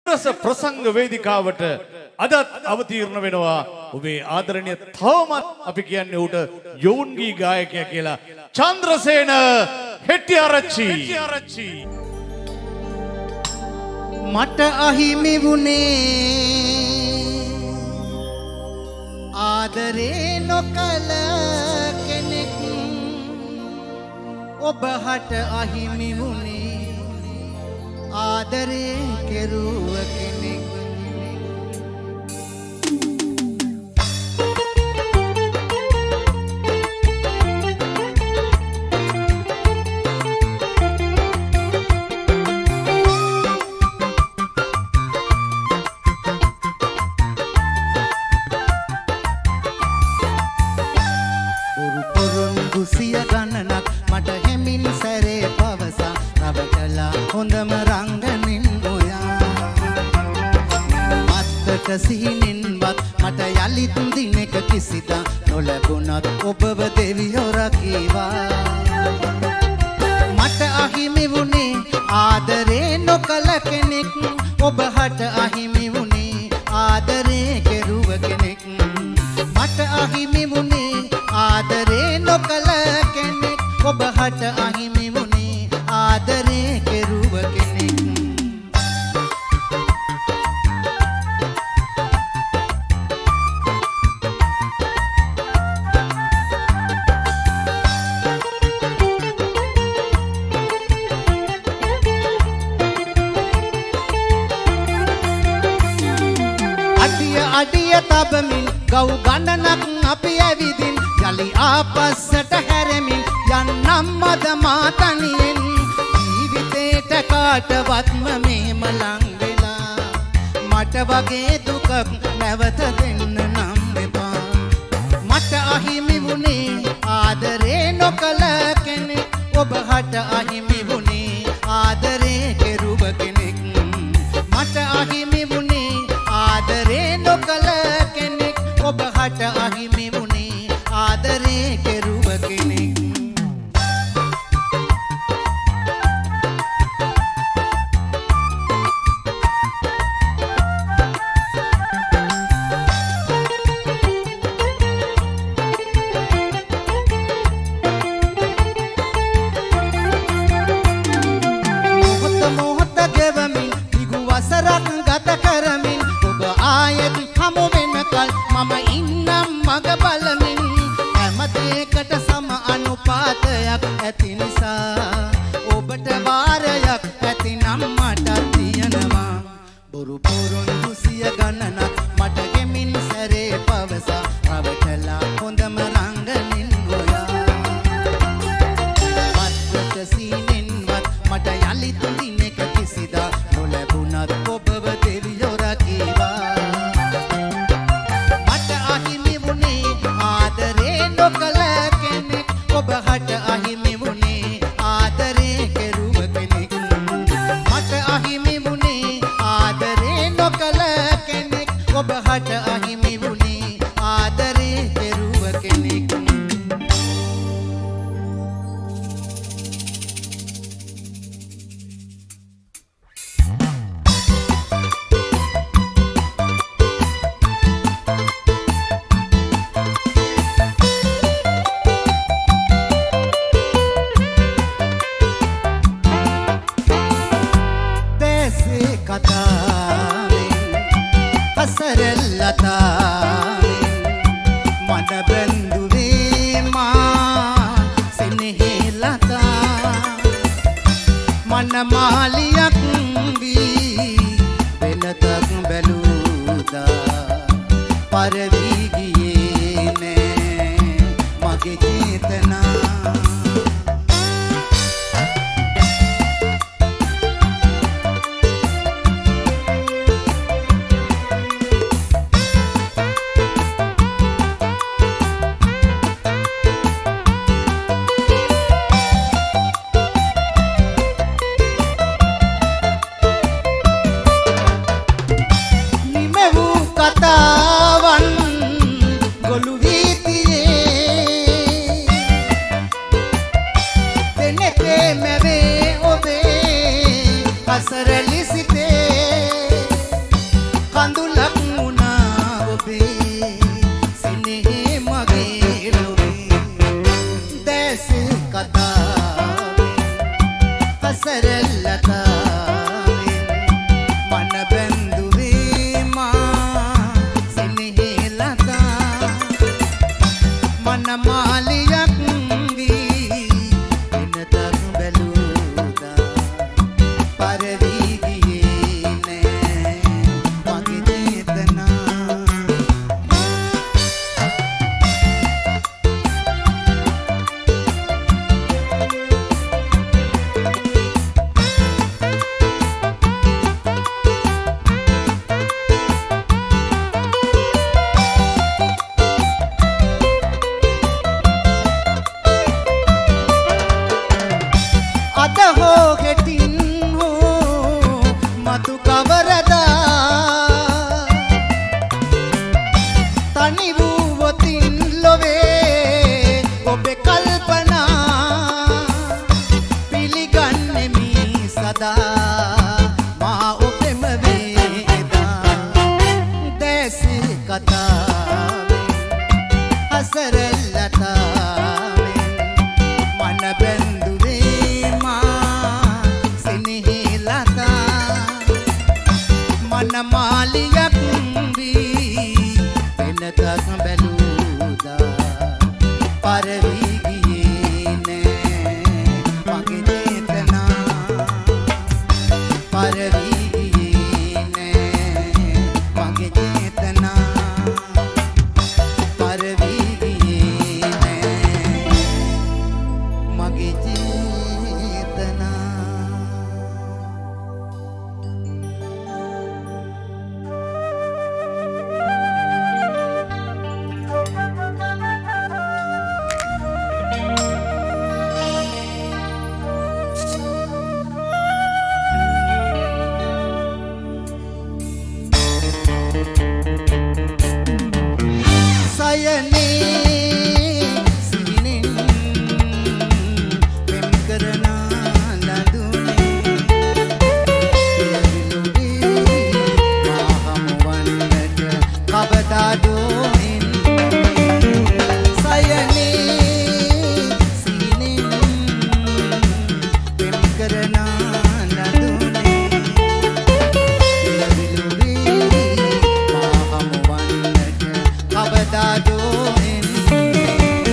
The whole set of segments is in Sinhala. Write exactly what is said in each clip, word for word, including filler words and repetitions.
දෙම්රස ප්‍රසංග වේදිකාවට අදත් අවතීර්ණ වෙනවා ඔබේ ආදරණීය තවමත් අපි කියන්නේ ඌට යෝන්ගී ගායකයා කියලා චන්ද්‍රසේන හෙට්ටිආරච්චි. මට අහිමි වුණේ ආදරේ නොකල කෙනෙක් ඔබ හට අහිමි වුණේ ආදරේ කෙරුව කෙනෙක් සිය ගණනක් මට හැමින් සැරේ පවසා රවටලා හොඳම රංගනින් ඔයා මත්තට සිහිනින්වත් මට යලිත් දිනක කිසිදා නොලැබුණත් ඔබව දෙවියෝ රකීවා මට අහිමි වුණේ ආදරේ නොකල කෙනෙක් ඔබ හට අහිමි වුණේ ආදරේ කෙරුව කෙනෙක් මට අහිමි වුණේ ආදරේ නොකල කෙනෙක් ඔබ හට අහිමි වුණේ ආදරේ කෙරුව කෙනෙක් අඩිය අඩිය තබමින් ගව් ගණනක් අපි ඇවිදින් යලි ආපස්සට හැරෙමින් යන්නම් මද මාතනියෙන් ජීවිතේට කාටවත්ම මෙහෙම ලං වෙලා මට වගේ දුකක් නැවත දෙන්න නම් එපා මට අහිමි වුණේ ආදරේ නොකල කෙනෙක් ඔබ හට අහිමි වුණේ ආදරේ කෙරුව කෙනෙක් මට අහිමි වුණේ ආදරේ නොකල කෙනෙක් ඔබ හට අහිමි වුණේ ආදරේ කෙරුව කෙනෙක් මොහොත මොහොත ගෙවමින් දිගු වසරක් ගත කරමින් ඔබ ආයෙත් හමු වෙනකල් මම ඉන්නම් මග බලමින් හැමදේකට සම අනුපාතයක් ඇති නිසා ඔබට වාරයක් ඇතිනම් මට තියෙනවා බොරු පොරොන්දු සිය ගණනක් මට ගෙමින් සැරේ පවසා රවටලා හොඳම රංගනින් ගොයා මත්තට සීනෙන්වත් මට යලිත් දිනක කිසිදා නොලැබුණත් ඔබව දෙවියෝ රකීවා මට අහිමි වුණේ ආදරේ නොකල කෙනෙක් ඔබ හට අහිමි වුණේ ආදරේ කෙරුව කෙනෙක් මට අහිමි වුණේ ආදරේ නොකල කෙනෙක් ඔබ හට අහිමි වුණේ ආදරේ කෙරුව කෙනෙක් දේශේ කතාවෙන් හසරල්ලතාවෙන් මන බඳුවේ මා සෙනෙහි ලතා මන මාලියක් වී වෙනතක් බැලුදා පරවී ගියේ නෑ මගේ චේතනා කඳුලක් වුණා ඔබේ සිනෙහි මගේ ලොවේ දැස කතාවෙන් හසරලතාවෙන් මන බැඳුවේ මා සිනෙහි ලතා මන මාලියක් වී එනතක් බැලුදා පරවී ගියේ නෑ මගේ චේතනා අද හෝ හෙටින් හෝ මතු කවරදා තනි වූවතින් ලොවේ ඔබේ කල්පනා පිළිගන්නෙමි සදා මා ඔබෙම වේදා දැස කතාවෙන් හසරලතාවෙන් මන බැඳුවේ මා සිනෙහි ලතා මන මාලියක් වී වෙනතක් බැලුදා පරවී ගියේ නෑ මගේ චේතනා පරවී ගියේ නෑ මගේ චේතනා පරවී ගියේ නෑ මගේ චේතනා සයනේ සිහිනෙන් පෙම් කරනා ලදුනේ පියවිලුවේ මා හමුවන්නට කවදාදෝ එන්නේ සයනේ සිහිනෙන් පෙම් කරනා ලදුනේ පියවිලුවේ මා හමුවන්නට කවදාදෝ එන්නේ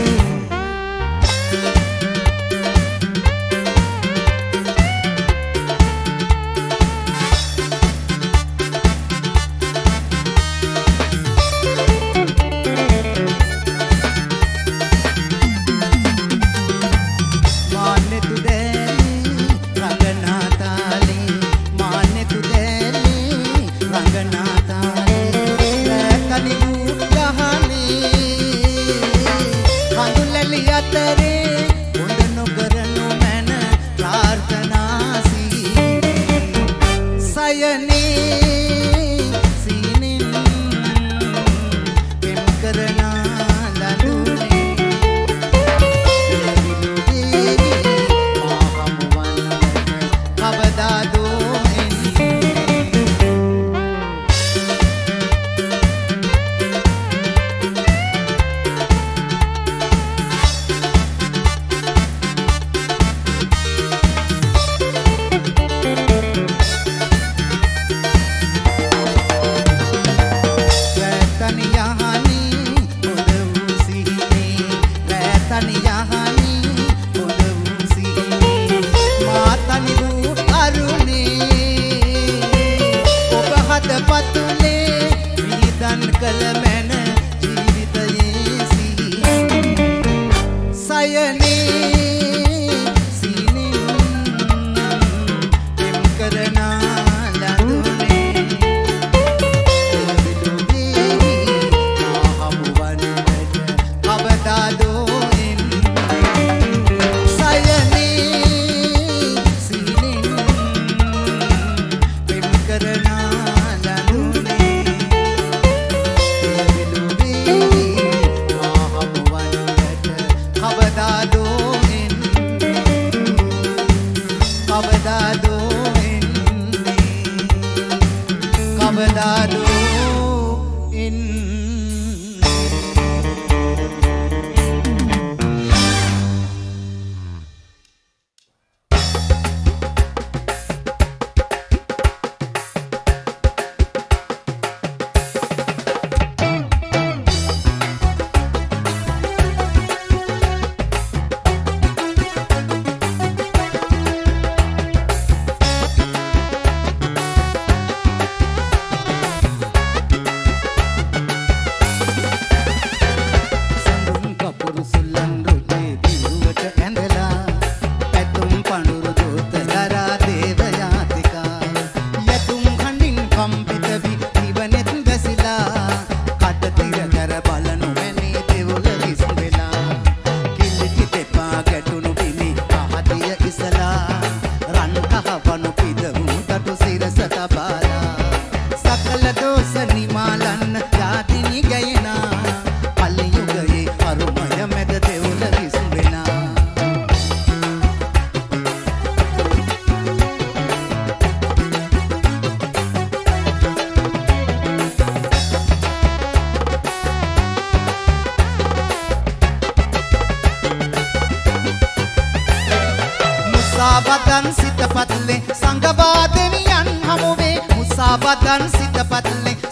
මාන්නේ තුදෑලි රංගනා තාලේ මාන්නේ තුදෑලි රංගනා තාලේ රැතනි වූ යහනේ කඳුලැලි අතරේ හොඳ නොකරනු මැන ප්‍රාර්ථනා සීනේ සයනේ සීනෙන් පෙම් කරනා ලදුනේ කවදාදෝ එන්නේ රැතනි යහනි හොඳ වූ සිහිනේ රැතනි යහනි හොඳ වූ සිහිනේ මාතනි වූ අරුණේ ඔබ හද පතුලේ විහිදන් කළ මැන ජීවිතයේ සිහිනේ සයනේ සිහිනෙන් පෙම් කරනා ලදුනේ කවදාදෝ එන්නේ සයනේ සිහිනෙන් පෙම් කරනා ලදුනේ කවදාදෝ එන්නේ මුසාවදන් සිත පත්ලේ සංගවාදෙනියන් හමුවේ මුසාවදන් සිත පත්ලේ